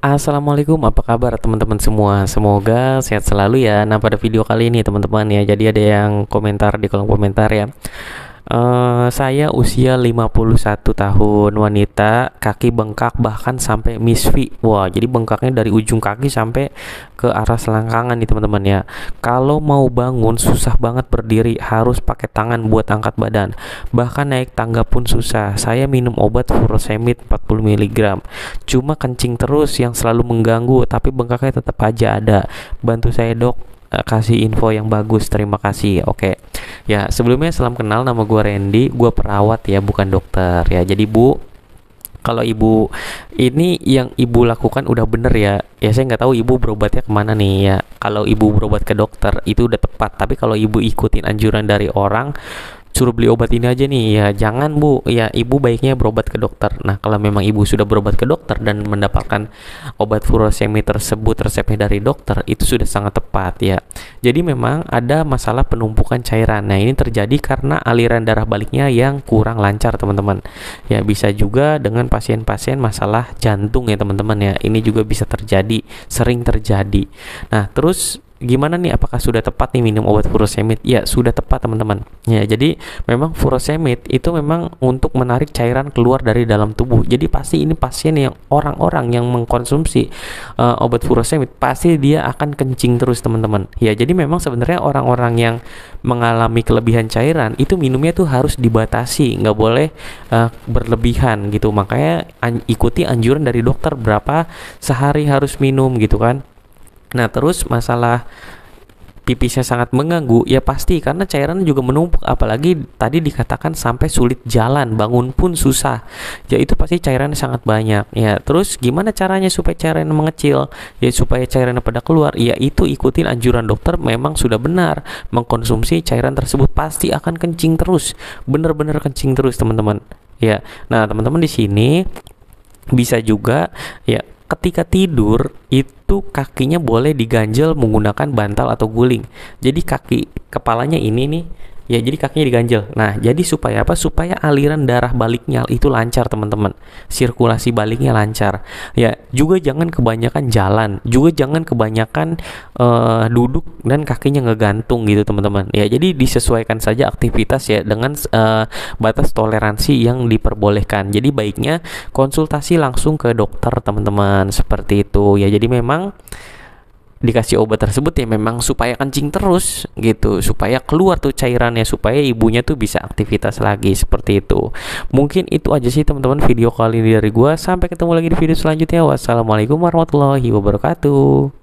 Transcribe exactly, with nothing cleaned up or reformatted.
Assalamualaikum, apa kabar teman-teman semua? Semoga sehat selalu ya. Nah, pada video kali ini teman-teman ya, jadi ada yang komentar di kolom komentar ya. Eh, saya usia lima puluh satu tahun, wanita, kaki bengkak bahkan sampai misfi. Wah, jadi bengkaknya dari ujung kaki sampai ke arah selangkangan nih teman-teman ya. Kalau mau bangun susah banget berdiri, harus pakai tangan buat angkat badan. Bahkan naik tangga pun susah. Saya minum obat furosemid empat puluh miligram. Cuma kencing terus yang selalu mengganggu, tapi bengkaknya tetap aja ada. Bantu saya, Dok. Eh, kasih info yang bagus, terima kasih. Oke. Ya, sebelumnya salam kenal, nama gue Randy, gue perawat ya, bukan dokter ya. Jadi Bu, kalau Ibu ini yang Ibu lakukan udah bener ya. Ya saya nggak tahu Ibu berobatnya kemana nih ya. Kalau Ibu berobat ke dokter itu udah tepat. Tapi kalau Ibu ikutin anjuran dari orang, suruh beli obat ini aja nih ya, jangan Bu ya. Ibu baiknya berobat ke dokter. Nah, kalau memang Ibu sudah berobat ke dokter dan mendapatkan obat furosemid tersebut resepnya dari dokter, itu sudah sangat tepat ya. Jadi memang ada masalah penumpukan cairan. Nah, ini terjadi karena aliran darah baliknya yang kurang lancar teman-teman ya. Bisa juga dengan pasien-pasien masalah jantung ya teman-teman ya, ini juga bisa terjadi, sering terjadi. Nah, terus gimana nih, apakah sudah tepat nih minum obat furosemid? Ya, sudah tepat teman-teman. Ya, jadi memang furosemid itu memang untuk menarik cairan keluar dari dalam tubuh. Jadi pasti ini pasien yang orang-orang yang mengkonsumsi uh, obat furosemid pasti dia akan kencing terus teman-teman. Ya, jadi memang sebenarnya orang-orang yang mengalami kelebihan cairan itu minumnya tuh harus dibatasi, nggak boleh uh, berlebihan gitu. Makanya an- ikuti anjuran dari dokter berapa sehari harus minum gitu kan. Nah, terus masalah pipisnya sangat mengganggu, ya pasti karena cairan juga menumpuk, apalagi tadi dikatakan sampai sulit jalan, bangun pun susah. Ya itu pasti cairannya sangat banyak. Ya, terus gimana caranya supaya cairannya mengecil? Ya supaya cairannya pada keluar, ya itu ikutin anjuran dokter, memang sudah benar. Mengkonsumsi cairan tersebut pasti akan kencing terus. Bener-bener kencing terus, teman-teman. Ya. Nah, teman-teman di sini bisa juga ya, ketika tidur itu kakinya boleh diganjel menggunakan bantal atau guling. Jadi kaki kepalanya ini nih ya, jadi kakinya diganjel. Nah, jadi supaya apa? Supaya aliran darah baliknya itu lancar teman-teman, sirkulasi baliknya lancar ya. Juga jangan kebanyakan jalan, juga jangan kebanyakan uh, duduk dan kakinya ngegantung gitu teman-teman ya. Jadi disesuaikan saja aktivitas ya dengan uh, batas toleransi yang diperbolehkan. Jadi baiknya konsultasi langsung ke dokter teman-teman, seperti itu ya. Jadi memang dikasih obat tersebut ya memang supaya kencing terus gitu, supaya keluar tuh cairannya, supaya ibunya tuh bisa aktivitas lagi, seperti itu. Mungkin itu aja sih teman-teman video kali ini dari gua. Sampai ketemu lagi di video selanjutnya. Wassalamualaikum warahmatullahi wabarakatuh.